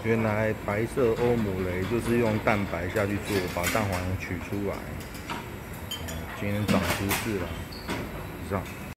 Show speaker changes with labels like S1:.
S1: 原来白色欧姆雷就是用蛋白下去做，把蛋黄取出来。今天长知识了，以上。